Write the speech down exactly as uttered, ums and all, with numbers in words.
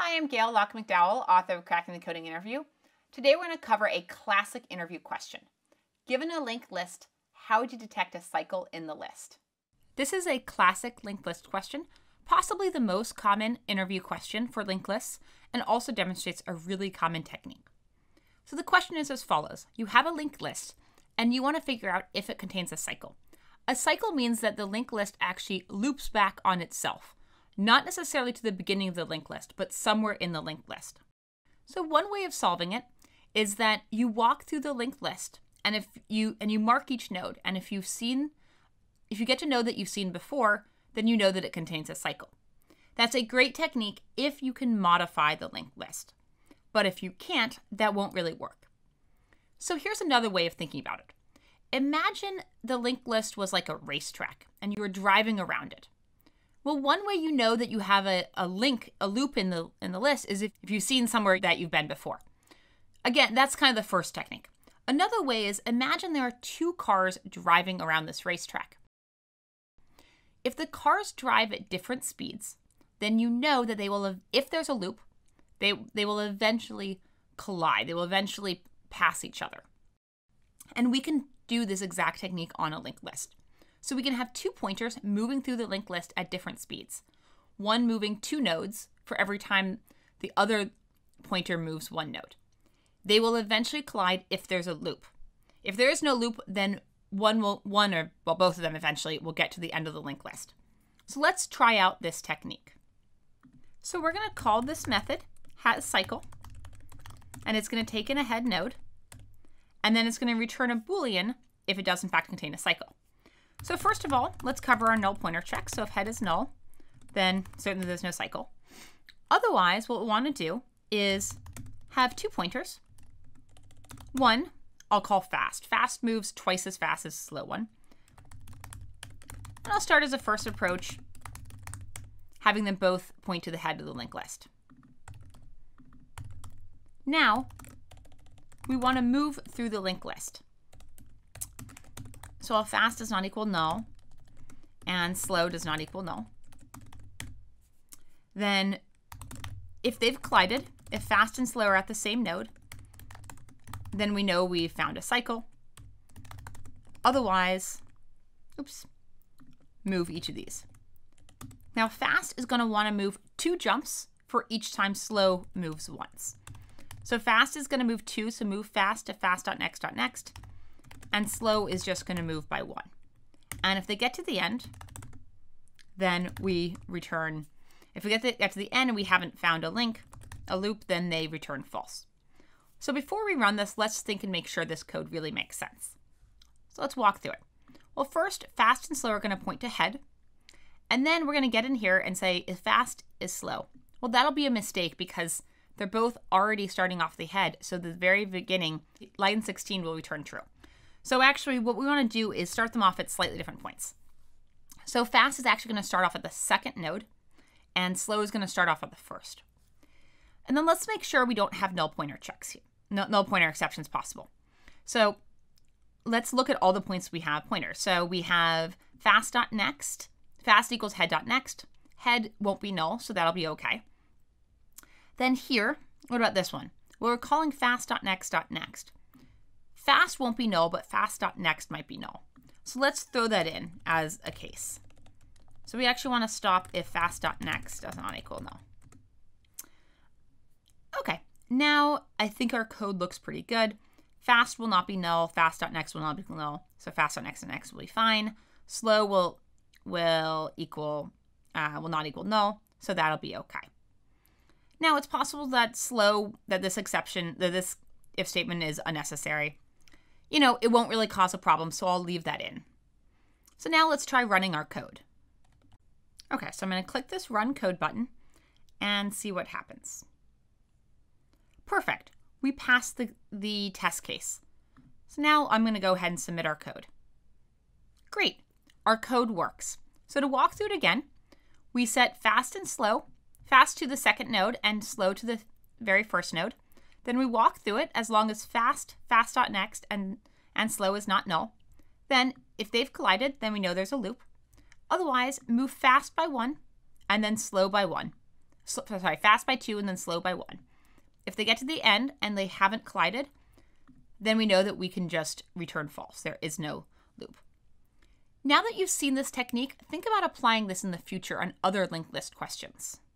Hi, I'm Gail Locke McDowell, author of Cracking the Coding Interview. Today we're going to cover a classic interview question. Given a linked list, how would you detect a cycle in the list? This is a classic linked list question, possibly the most common interview question for linked lists, and also demonstrates a really common technique. So the question is as follows. You have a linked list, and you want to figure out if it contains a cycle. A cycle means that the linked list actually loops back on itself. Not necessarily to the beginning of the linked list, but somewhere in the linked list. So one way of solving it is that you walk through the linked list and if you and you mark each node. And if you've seen, if you get to know that you've seen before, then you know that it contains a cycle. That's a great technique if you can modify the linked list. But if you can't, that won't really work. So here's another way of thinking about it. Imagine the linked list was like a racetrack and you were driving around it. Well, one way you know that you have a, a link, a loop in the in the list is if, if you've seen somewhere that you've been before. Again, that's kind of the first technique. Another way is imagine there are two cars driving around this racetrack. If the cars drive at different speeds, then you know that they will, if there's a loop, they, they will eventually collide. They will eventually pass each other. And we can do this exact technique on a linked list. So we can have two pointers moving through the linked list at different speeds. One moving two nodes for every time the other pointer moves one node. They will eventually collide if there's a loop. If there is no loop, then one will, one or well, both of them eventually will get to the end of the linked list. So let's try out this technique. So we're going to call this method hasCycle, and it's going to take in a head node, and then it's going to return a Boolean if it does in fact contain a cycle. So first of all, let's cover our null pointer check. So if head is null, then certainly there's no cycle. Otherwise, what we want to do is have two pointers. One, I'll call fast. Fast moves twice as fast as the slow one. And I'll start as a first approach, having them both point to the head of the linked list. Now, we want to move through the linked list. So if fast does not equal null and slow does not equal null, then if they've collided, if fast and slow are at the same node, then we know we've found a cycle. Otherwise, oops, move each of these. Now fast is going to want to move two jumps for each time slow moves once. So fast is going to move two, so move fast to fast.next.next. And slow is just going to move by one. And if they get to the end, then we return, if we get to, get to the end and we haven't found a link, a loop, then they return false. So before we run this, let's think and make sure this code really makes sense. So let's walk through it. Well, first, fast and slow are going to point to head. And then we're going to get in here and say if fast is slow. Well, that'll be a mistake because they're both already starting off the head. So the very beginning, line sixteen will return true. So actually what we want to do is start them off at slightly different points. So fast is actually going to start off at the second node and slow is going to start off at the first. And then let's make sure we don't have null pointer checks here, no, null pointer exceptions possible. So let's look at all the points we have pointers. So we have fast.next, fast equals head.next. Head won't be null, so that'll be okay. Then here, what about this one? Well, we're calling fast.next.next. Fast won't be null, but fast.next might be null. So let's throw that in as a case. So we actually want to stop if fast.next does not equal null. Okay, now I think our code looks pretty good. Fast will not be null, fast.next will not be null, so fast.next and next will be fine. Slow will will equal uh, will not equal null, so that'll be okay. Now it's possible that slow, that this exception, that this if statement is unnecessary. You know, it won't really cause a problem, so I'll leave that in. So now let's try running our code. Okay, so I'm going to click this Run Code button and see what happens. Perfect. We passed the, the test case. So now I'm going to go ahead and submit our code. Great. Our code works. So to walk through it again, we set fast and slow, fast to the second node and slow to the very first node. Then we walk through it as long as fast, fast.next, and, and slow is not null. Then if they've collided, then we know there's a loop. Otherwise, move fast by one and then slow by one. sorry, fast by two and then slow by one. If they get to the end and they haven't collided, then we know that we can just return false. There is no loop. Now that you've seen this technique, think about applying this in the future on other linked list questions.